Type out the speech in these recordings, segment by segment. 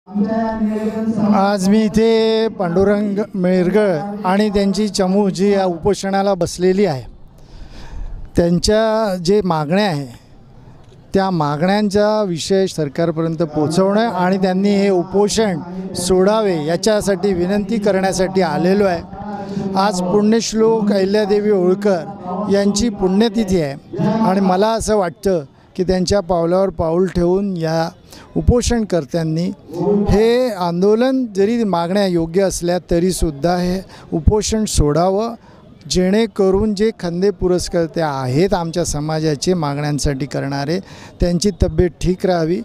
आज मी इथे पांडुरंग मेरगळ आणि त्यांची चमू जी या उपोषणाला बसलेली आहे, त्यांच्या जे मागण्या आहे त्या मागण्यांचा विषय सरकारपर्यंत पोहोचवणं आणि त्यांनी हे उपोषण सोडावे याच्यासाठी विनंती करण्यासाठी आलेलो आहे। आज पुण्यश्लोक अहिल्यादेवी होळकर यांची पुण्यतिथी आहे आणि मला असं वाटतं की त्यांच्या पावलावर पाऊल ठेवून या उपोषणकर्त्यांनी हे आंदोलन जरी मागण्या योग्य असल्या तरीसुद्धा हे उपोषण सोडावं, जेणेकरून जे खंदे पुरस्कर्ते आहेत आमच्या समाजाचे मागण्यांसाठी करणारे त्यांची तब्येत ठीक राहावी,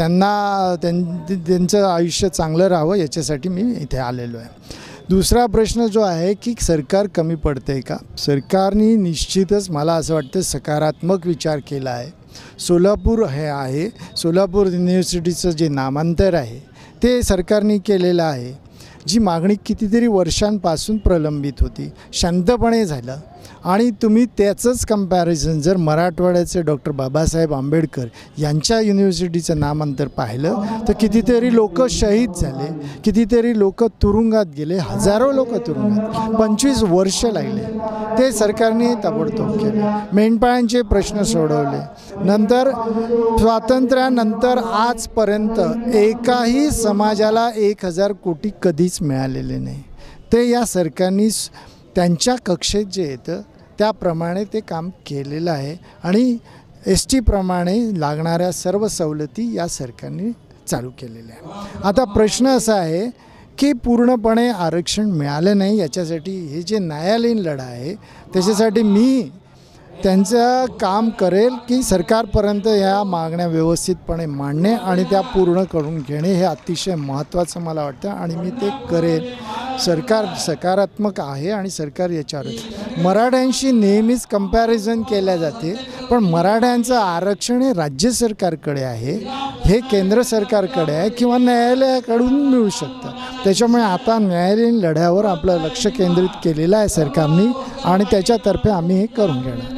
त्यांचं आयुष्य चांगलं राहावं याच्यासाठी मी इथे आलेलो आहे। दुसरा प्रश्न जो आहे की सरकार कमी पडते का? सरकारने निश्चितच मला असं वाटतं सकारात्मक विचार केला आहे। सोलापूर हे आहे, सोलापूर युनिव्हर्सिटीचं जे नामांतर आहे ते सरकारने केलेलं आहे। जी मागणी कितीतरी वर्षांपासून प्रलंबित होती, शांतपणे झालं आणि तुम्ही त्याचंच कंपॅरिझन जर मराठवाड्याचे डॉक्टर बाबासाहेब आंबेडकर यांच्या युनिव्हर्सिटीचं नामांतर पाहिलं तर कितीतरी लोक शहीद झाले, कितीतरी लोक तुरुंगात गेले, हजारो लोक तुरुंगात, 25 वर्ष लागले। ते सरकारने ताबडतोब केले, मेंढपाळांचे प्रश्न सोडवले। नंतर स्वातंत्र्यानंतर आजपर्यंत एकाही समाजाला 1000 कोटी कधीच मिळालेले नाही। ते या सरकारने त्यांच्या कक्षेत जे येतं त्याप्रमाणे ते काम केलेलं आहे आणि ST प्रमाणे लागणाऱ्या सर्व सवलती या सरकारने चालू केलेल्या आहे। आता प्रश्न असा आहे की पूर्णपणे आरक्षण मिळालं नाही, याच्यासाठी हे जे न्यायालयीन लढा आहे त्याच्यासाठी मी त्यांचं काम करेल की सरकारपर्यंत या मागण्या व्यवस्थितपणे मांडणे आणि त्या पूर्ण करून घेणे हे अतिशय महत्त्वाचं मला वाटतं आणि मी ते करेल। सरकार सकारात्मक आहे आणि सरकार याच्यावर मराठ्यांशी नेहमीच कंपॅरिझन केल्या जाते, पण मराठ्यांचं आरक्षण हे राज्य सरकारकडे आहे, हे केंद्र सरकारकडे आहे किंवा न्यायालयाकडून मिळू शकतं। त्याच्यामुळे आता न्यायालयीन लढ्यावर आपलं लक्ष केंद्रित केलेलं आहे सरकारने आणि त्याच्यातर्फे आम्ही हे करून घेणार।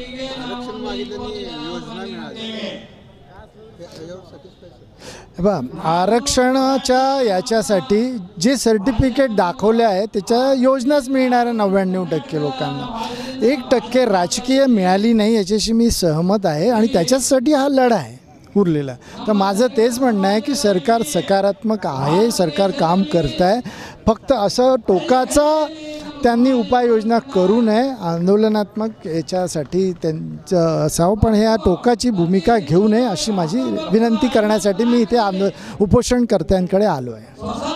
आरक्षणाच्या याच्यासाठी जे सर्टिफिकेट दाखवले आहे त्याच्या योजनाच मिळणार आहे 99% लोकांना, 1% राजकीय मिळाली नाही याच्याशी मी सहमत आहे आणि त्याच्यासाठी हा लढा आहे उरलेला। तर माझं तेच म्हणणं आहे की सरकार सकारात्मक आहे, सरकार काम करत आहे, फक्त असं टोकाचा त्यांनी उपाययोजना करू नये, आंदोलनात्मक याच्यासाठी त्यांचं असावं, पण ह्या टोकाची भूमिका घेऊ नये अशी माझी विनंती करण्यासाठी मी इथे उपोषणकर्त्यांकडे आलो आहे।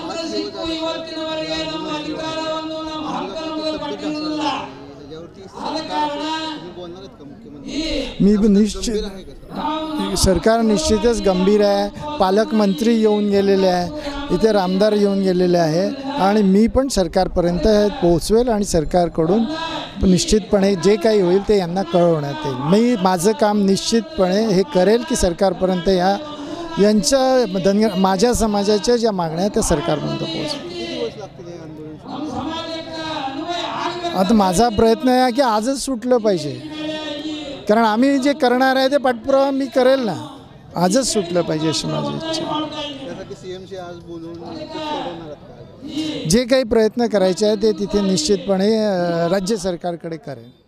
सरकार निश्चितच गंभीर आहे, पालकमंत्री येऊन गेलेले आहे, इथे आमदार येऊन गेलेले आहे आणि मी पण सरकारपर्यंत पोहोचवेल आणि सरकारकडून निश्चितपणे जे काही होईल ते यांना कळवण्यात येईल। मी माझं काम निश्चितपणे हे करेल की सरकारपर्यंत यांच्या माझ्या समाजाच्या ज्या मागण्या त्या सरकारपर्यंत पोहोचवेल। आता माझा प्रयत्न आहे की आजच सुटलं पाहिजे, कारण आम्ही जे करणार आहे ते पाठपुरावा मी करेल ना, आजच सुटलं पाहिजे अशी माझी इच्छा। जे काही प्रयत्न करायचे आहे ते तिथे निश्चितपणे राज्य सरकारकडे करेल।